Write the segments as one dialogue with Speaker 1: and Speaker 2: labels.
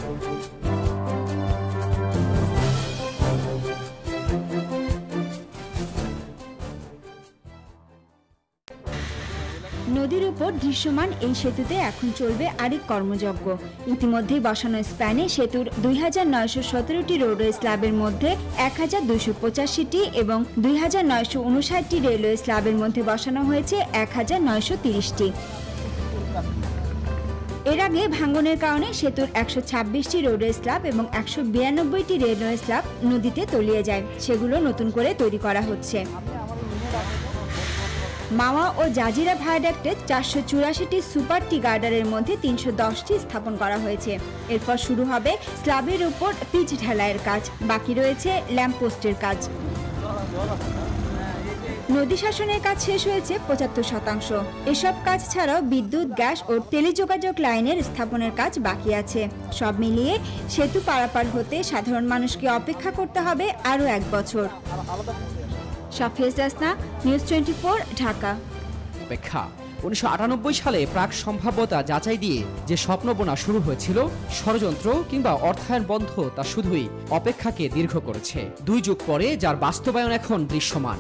Speaker 1: নদীর উপর দৃশ্যমান এই সেতুতে এখন চলবে আরেক কর্মযজ্ঞ। ইতিমধ্যেই বসানো স্প্যানে সেতুর 2917টি রোডওয়ে স্ল্যাবের মধ্যে 1285টি এবং 2959টি রেলওয়ে স্ল্যাবের মধ্যে বসানো হয়েছে 1930টি। এর আগে ভাঙনের কারণে সেতুর 126টি রোডওয়ে স্ল্যাব এবং 192টি রেলওয়ে স্ল্যাব নদীতে তলিয়ে যায়, সেগুলো নতুন করে তৈরি করা হচ্ছে। মাওয়া ও জাজিরা ভায়াডাক্টে 484টি সুপার টি গার্ডারের মধ্যে 310টি স্থাপন করা হয়েছে। এরপর শুরু হবে স্ল্যাবের উপর পিচ ঢালাইয়ের কাজ, বাকি রয়েছে ল্যাম্পপোস্টের কাজ। নদী শাসনের কাজ শেষ হয়েছে 75%। এসব কাজ ছাড়াও বিদ্যুৎ, গ্যাস ও টেলিযোগাযোগ লাইনের স্থাপনের কাজ বাকি আছে। সব মিলিয়ে সেতু পারাপার হতে সাধারণ মানুষকে অপেক্ষা করতে হবে আরও 1 বছর। শাফিয়া জাসনা, নিউজ 24, ঢাকা।
Speaker 2: অপেক্ষা 1998 সালে প্রাক সম্ভাব্যতা যাচাই দিয়ে যে স্বপ্ন বোনা শুরু হয়েছিল, ষড়যন্ত্র কিংবা অর্থায়ন বন্ধ তা শুধুই অপেক্ষাকে দীর্ঘ করেছে। 2 যুগ পরে যার বাস্তবায়ন এখন দৃশ্যমান।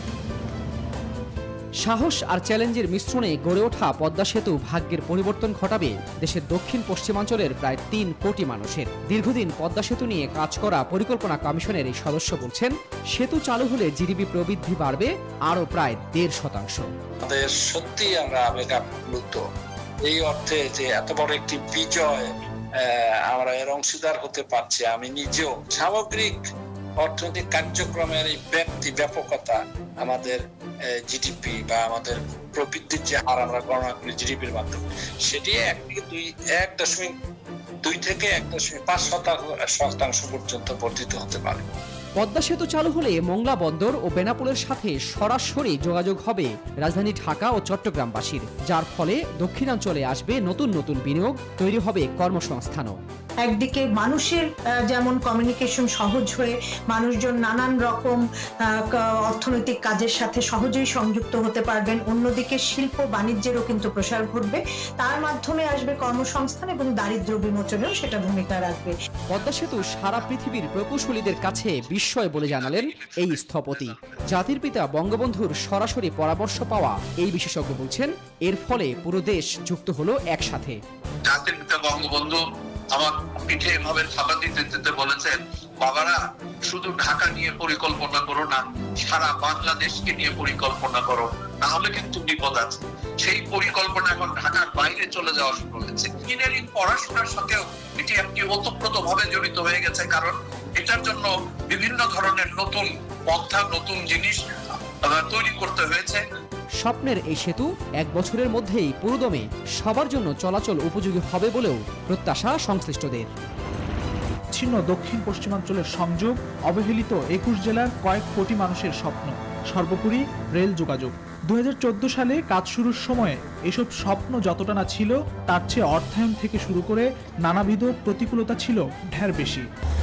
Speaker 2: সাহস আর চ্যালেঞ্জের মিশ্রণে গড়ে ওঠা পদ্মা সেতু ভাগ্যের পরিবর্তন ঘটাবে দেশের দক্ষিণ পশ্চিমাঞ্চলের প্রায় 3 কোটি মানুষের। দীর্ঘদিন পদ্মা সেতু নিয়ে কাজ করা পরিকল্পনা কমিশনের এই সদস্য বলছেন, সেতু চালু হলে জিডিপি প্রবৃদ্ধি বাড়বে আরও প্রায় 1.5%।
Speaker 3: আমাদের সত্যি আমরা আবেগাপ্লুত এই অর্থে যে এত বড় একটি বিজয় আমরা এর অংশীদার হতে পারছি। আমি নিজেও সামগ্রিক অর্থনৈতিক কার্যক্রমের এই ব্যাপকতা, আমাদের জিডিপি বা আমাদের প্রবৃদ্ধির যে হার আমরা গণনা করি জিডিপির মাধ্যমে, সেটি 1.2 থেকে 1.5% পর্যন্ত বর্ধিত হতে পারে।
Speaker 2: পদ্মা সেতু চালু হলে মোংলা বন্দর ও বেনাপোলের সাথে সরাসরি যোগাযোগ হবে রাজধানী ঢাকা ও চট্টগ্রামবাসীর, যার ফলে দক্ষিণাঞ্চলে আসবে নতুন নতুন বিনিয়োগ, তৈরি হবে কর্মসংস্থানও।
Speaker 4: একদিকে মানুষের যেমন কমিউনিকেশন সহজ হয়ে মানুষজন নানান রকম অর্থনৈতিক কাজের সাথে সহজেই সংযুক্ত হতে পারবেন, অন্যদিকে শিল্প বাণিজ্যেরও কিন্তু প্রসার ঘটবে, তার মাধ্যমে আসবে কর্মসংস্থান এবং দারিদ্র্য বিমোচনেও সেটা ভূমিকা রাখবে।
Speaker 2: পদ্মা সেতু সারা পৃথিবীর প্রকৌশলীদের কাছে বিস্ময় বলে জানালেন এই স্থপতি। জাতির পিতা বঙ্গবন্ধুর সরাসরি পরামর্শ পাওয়া এই বিশেষজ্ঞ বলছেন, এর ফলে পুরো দেশ যুক্ত হলো একসাথে।
Speaker 5: জাতির পিতা বঙ্গবন্ধু আমার পিঠে এভাবে থাবা দিতে বলেছেন, বাবারা শুধু ঢাকা নিয়ে পরিকল্পনা করো না, সারা বাংলাদেশকে নিয়ে পরিকল্পনা করো, নাহলে কিন্তু বিপদ আছে। সেই পরিকল্পনা এখন ঢাকার বাইরে চলে যাওয়া শুরু হয়েছে। ইঞ্জিনিয়ারিং পড়াশোনার সাথেও এটি একটি ওতপ্রোতভাবে জড়িত হয়ে গেছে, কারণ এটার জন্য বিভিন্ন ধরনের নতুন পন্থা, নতুন জিনিস তৈরি করতে হয়েছে।
Speaker 2: স্বপ্নের এই সেতু 1 বছরের মধ্যেই পুরোদমে সবার জন্য চলাচল উপযোগী হবে বলেও প্রত্যাশা সংশ্লিষ্টদের।
Speaker 6: ছিন্ন দক্ষিণ পশ্চিমাঞ্চলের সংযোগ, অবহেলিত 21 জেলার কয়েক কোটি মানুষের স্বপ্ন, সর্বোপরি রেল যোগাযোগ। 2014 সালে কাজ শুরুর সময়ে এসব স্বপ্ন যতটা না ছিল, তার চেয়ে অর্থায়ন থেকে শুরু করে নানাবিধ প্রতিকূলতা ছিল ঢের বেশি।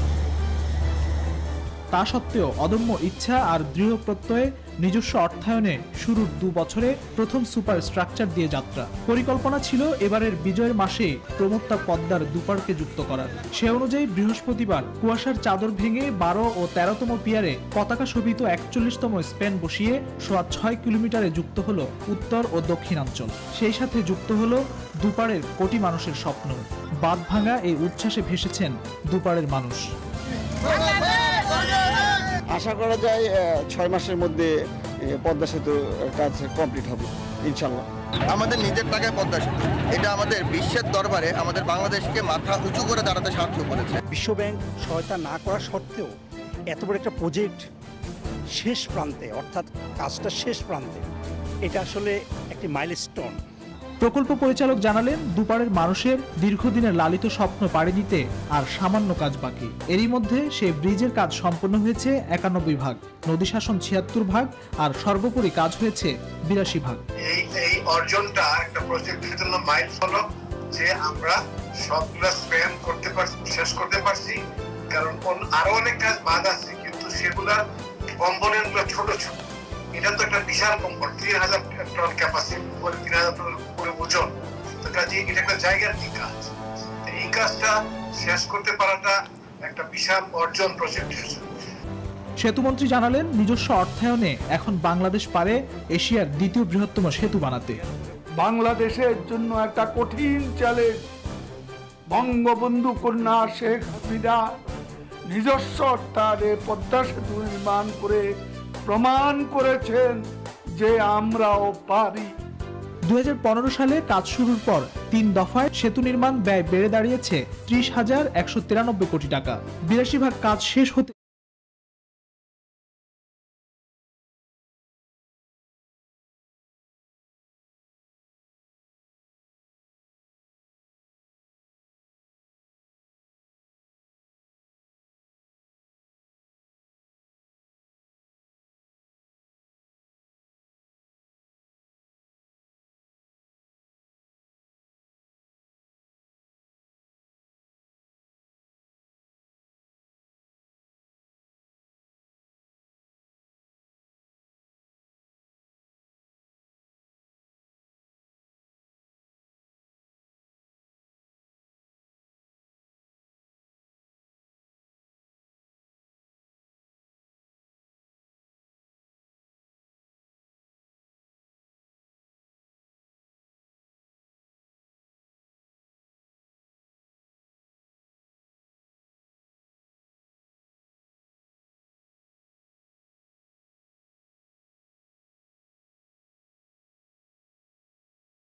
Speaker 6: তা সত্ত্বেও অদম্য ইচ্ছা আর দৃঢ় প্রত্যয়ে নিজস্ব অর্থায়নে শুরুর 2 বছরে প্রথম সুপার স্ট্রাকচার দিয়ে যাত্রা। পরিকল্পনা ছিল এবারের বিজয়ের মাসে প্রমত্তা পদ্মার দুপারকে যুক্ত করার। সে অনুযায়ী বৃহস্পতিবার কুয়াশার চাদর ভেঙে 12 ও 13তম পিয়ারে পতাকা শোভিত 41তম স্প্যান বসিয়ে 6.5 কিলোমিটারে যুক্ত হলো উত্তর ও দক্ষিণাঞ্চল। সেই সাথে যুক্ত হলো দুপারের কোটি মানুষের স্বপ্ন। বাঁধ ভাঙা এই উচ্ছ্বাসে ভেসেছেন দুপারের মানুষ।
Speaker 7: আশা করা যায় 6 মাসের মধ্যে পদ্মা সেতুর কাজ কমপ্লিট হবে ইনশাল্লাহ।
Speaker 8: আমাদের নিজের টাকায় পদ্মা সেতু, এটা আমাদের বিশ্বের দরবারে আমাদের বাংলাদেশকে মাথা উঁচু করে দাঁড়াতে সাহায্য করেছে।
Speaker 9: বিশ্বব্যাংক সহায়তা না করা সত্ত্বেও এত বড় একটা প্রজেক্ট শেষ প্রান্তে, অর্থাৎ কাজটা শেষ প্রান্তে, এটা আসলে একটি মাইলস্টোন।
Speaker 6: প্রকল্প পরিচালক জানালেন, দুপারের মানুষের দীর্ঘদিনের লালিত স্বপ্ন পাড়ি দিতে আর সামান্য কাজ বাকি। এরই মধ্যে সেই ব্রিজের কাজ সম্পন্ন হয়েছে 91 ভাগ, নদী শাসন 76 ভাগ, আর সর্বোপরি কাজ হয়েছে 82 ভাগ।
Speaker 10: এই অর্জনটা একটা প্রজেক্টের জন্য মাইলফলক যে আমরা সবগুলা স্প্যান করতে পারছি, শেষ করতে পারছি। কারণ আরো অনেক কাজ বাদ আছে, কিন্তু সেগুলা কম্পোনেন্ট গুলো ছোট ছোট। এটা তো একটা বিশাল কম্পোনেন্ট, 3000 টন ক্যাপাসিটি, 3000 টন করে ওজন। তো কাজে এটা একটা জায়গার কি কাজ, এই কাজটা শেষ করতে পারাটা একটা বিশাল অর্জন প্রজেক্টের।
Speaker 6: সেতুমন্ত্রী জানালেন, নিজস্ব অর্থায়নে এখন বাংলাদেশ পারে এশিয়ার দ্বিতীয় বৃহত্তম সেতু বানাতে।
Speaker 11: বাংলাদেশের জন্য একটা কঠিন চ্যালেঞ্জ। বঙ্গবন্ধু কন্যা শেখ হাসিনা নিজস্ব অর্থায়নে পদ্মা সেতু নির্মাণ করে প্রমাণ করেছেন যে আমরাও পারি।
Speaker 6: 2015 সালে কাজ শুরুর পর 3 দফায় সেতু নির্মাণ ব্যয় বেড়ে দাঁড়িয়েছে 30,193 কোটি টাকা। 82 ভাগ কাজ শেষ হতে